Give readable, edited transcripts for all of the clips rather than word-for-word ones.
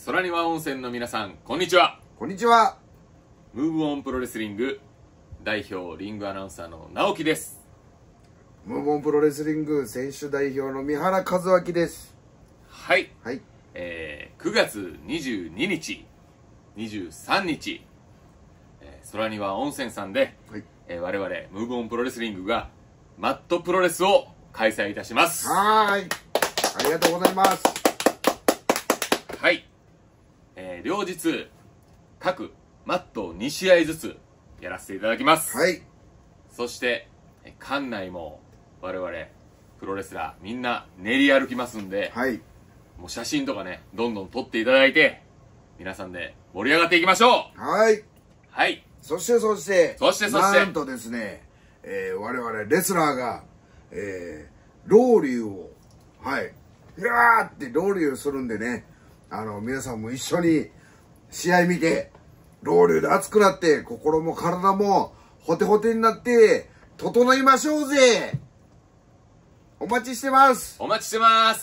空庭温泉の皆さん、こんにちは。 こんにちは。 ムーブオンプロレスリング代表リングアナウンサーの直樹です。 ムーブオンプロレスリング選手代表の三原和明です。 はい、 はい。 9月22日23日、空庭温泉さんで、 はい。 我々ムーブオンプロレスリングがマットプロレスを開催いたします。 はーい。ありがとうございます。 はい、両日各マットを2試合ずつやらせていただきます。 はい。 そして館内も我々プロレスラーみんな練り歩きますんで、 はい。 もう写真とかねどんどん撮っていただいて皆さんで盛り上がっていきましょう。 はい。 はい。 そしてなんとですね、我々レスラーが、ロウリュを、はい、ひらーってロウリュするんでね、皆さんも一緒に試合見て、ロウリュで熱くなって、心も体もホテホテになって、整いましょうぜ。お待ちしてます。 お待ちしてます。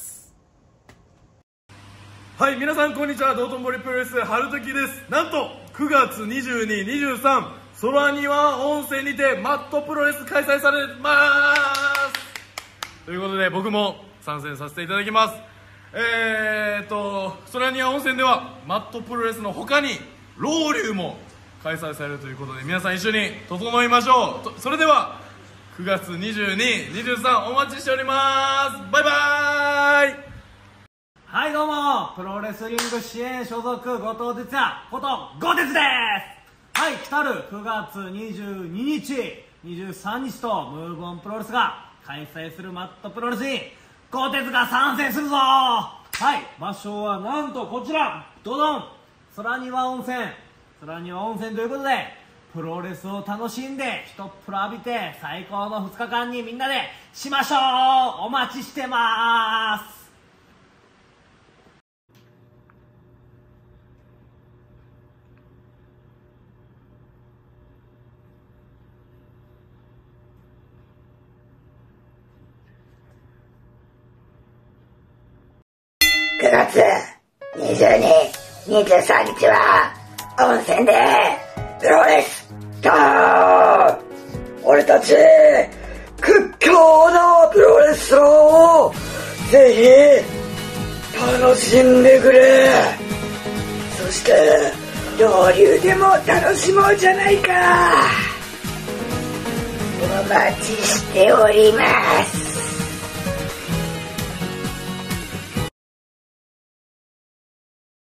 はい、皆さんこんにちは。道頓堀プロレス春時です。なんと9月22、23空庭温泉にてマットプロレス開催されますということで、僕も参戦させていただきます。空庭温泉ではマットプロレスの他にロウリュも開催されるということで、皆さん一緒に整いましょう。それでは9月22、23お待ちしております。バイバーイ。 はい、どうもプロレスリング支援所属後藤哲也こと後鉄です。はい、来たる9月22日23日とムーブオンプロレスが開催するマットプロレスに後鉄が参戦するぞ。はい、場所はなんとこちら、ドドン、空庭温泉。空庭温泉ということでプロレスを楽しんで一っ風呂浴びて最高の2日間にみんなでしましょう。お待ちしてます。 9月22、23日は温泉でプロレスと俺たち屈強なプロレスラーをぜひ楽しんでくれ。そしてロウリュでも楽しもうじゃないか。お待ちしております。